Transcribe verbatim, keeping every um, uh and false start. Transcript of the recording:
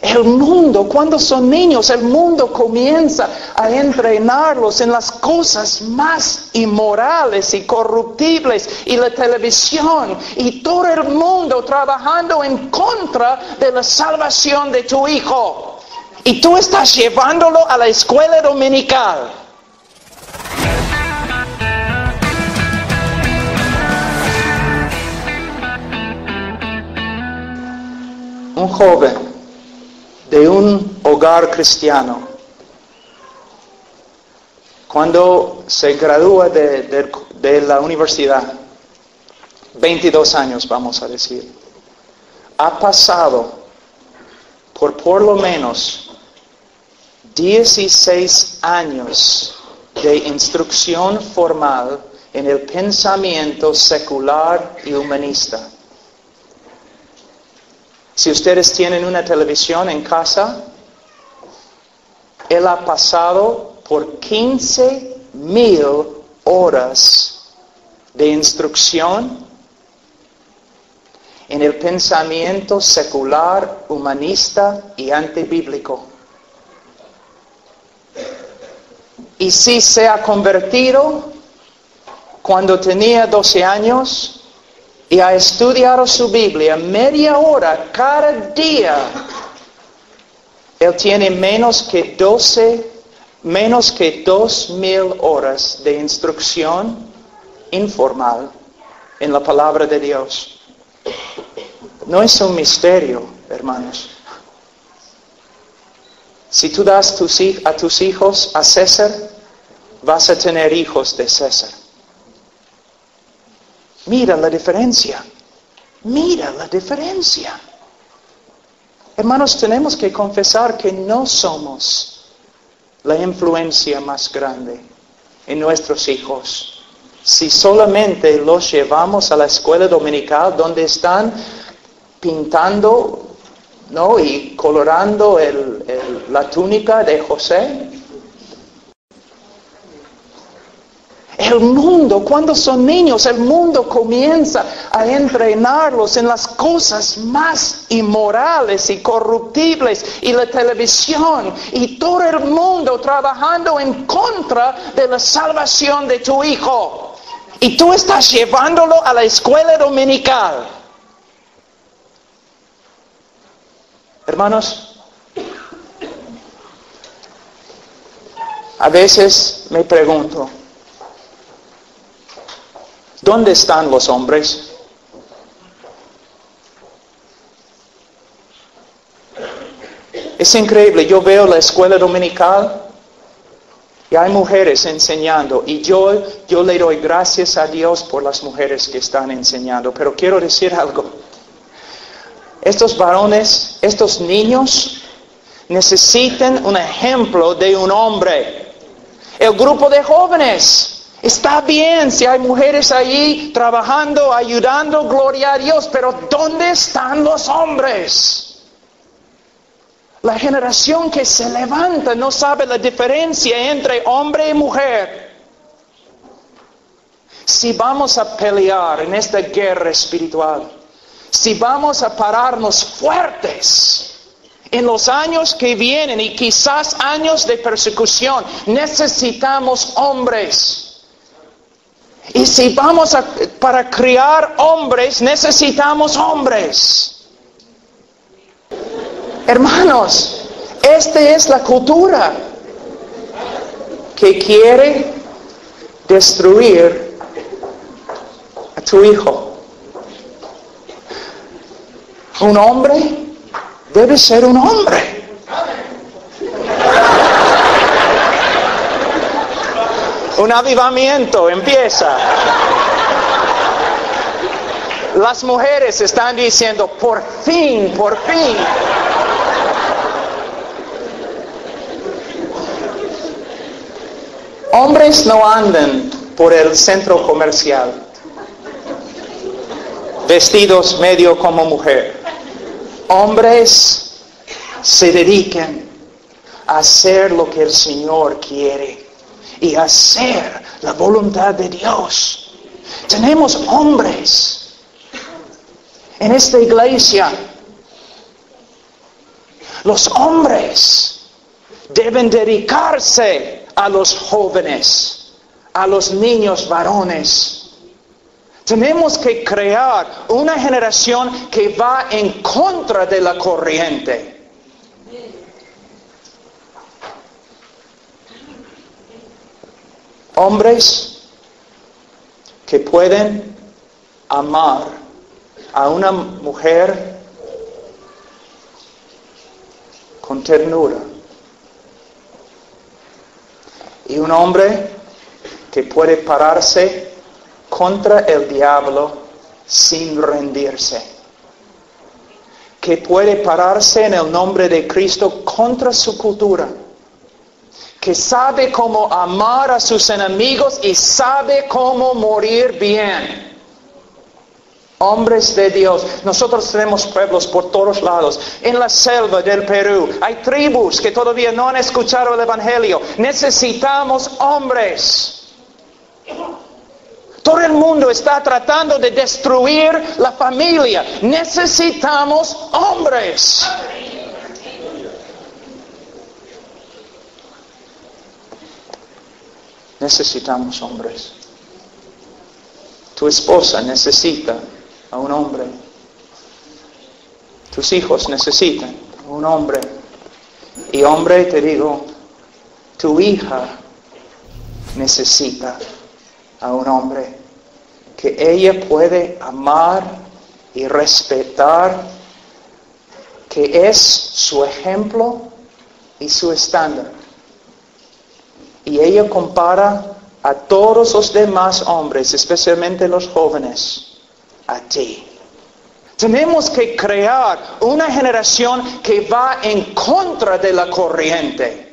El mundo, cuando son niños, el mundo comienza a entrenarlos en las cosas más inmorales y corruptibles, y la televisión, y todo el mundo trabajando en contra de la salvación de tu hijo. Y tú estás llevándolo a la escuela dominical. Un joven de un hogar cristiano, cuando se gradúa de, de, de la universidad, veintidós años vamos a decir, ha pasado por por lo menos dieciséis años de instrucción formal en el pensamiento secular y humanista. Si ustedes tienen una televisión en casa, él ha pasado por quince mil horas de instrucción en el pensamiento secular, humanista y antibíblico. Y si se ha convertido cuando tenía doce años, y ha estudiado su Biblia media hora cada día, él tiene menos que doce, menos que dos mil horas de instrucción informal en la palabra de Dios. No es un misterio, hermanos. Si tú das tus, a tus hijos a César, vas a tener hijos de César. Mira la diferencia. Mira la diferencia. Hermanos, tenemos que confesar que no somos la influencia más grande en nuestros hijos. Si solamente los llevamos a la escuela dominical donde están pintando, ¿no?, y colorando el, el, la túnica de José. El mundo, cuando son niños, el mundo comienza a entrenarlos en las cosas más inmorales y corruptibles, y la televisión, y todo el mundo trabajando en contra de la salvación de tu hijo. Y tú estás llevándolo a la escuela dominical. Hermanos, a veces me pregunto, ¿dónde están los hombres? Es increíble, yo veo la escuela dominical y hay mujeres enseñando, y yo, yo le doy gracias a Dios por las mujeres que están enseñando, pero quiero decir algo. Estos varones, estos niños, necesitan un ejemplo de un hombre. El grupo de jóvenes. Está bien si hay mujeres allí trabajando, ayudando, gloria a Dios, pero ¿dónde están los hombres? La generación que se levanta no sabe la diferencia entre hombre y mujer. Si vamos a pelear en esta guerra espiritual, si vamos a pararnos fuertes en los años que vienen y quizás años de persecución, necesitamos hombres. Y si vamos a, para criar hombres, necesitamos hombres. Hermanos, esta es la cultura que quiere destruir a tu hijo. Un hombre debe ser un hombre. Un avivamiento empieza. Las mujeres están diciendo, por fin, por fin. Hombres no andan por el centro comercial vestidos medio como mujer. Hombres se dedican a hacer lo que el Señor quiere y hacer la voluntad de Dios. Tenemos hombres en esta iglesia. Los hombres deben dedicarse a los jóvenes, a los niños varones. Tenemos que crear una generación que va en contra de la corriente. Hombres que pueden amar a una mujer con ternura. Y un hombre que puede pararse contra el diablo sin rendirse. Que puede pararse en el nombre de Cristo contra su cultura. Que sabe cómo amar a sus enemigos y sabe cómo morir bien. Hombres de Dios. Nosotros tenemos pueblos por todos lados. En la selva del Perú hay tribus que todavía no han escuchado el Evangelio. Necesitamos hombres. Todo el mundo está tratando de destruir la familia. Necesitamos hombres. Necesitamos hombres. Tu esposa necesita a un hombre. Tus hijos necesitan a un hombre. Y hombre, te digo, tu hija necesita a un hombre. Que ella puede amar y respetar. Que es su ejemplo y su estándar. Y ella compara a todos los demás hombres, especialmente los jóvenes, a ti. Tenemos que crear una generación que va en contra de la corriente.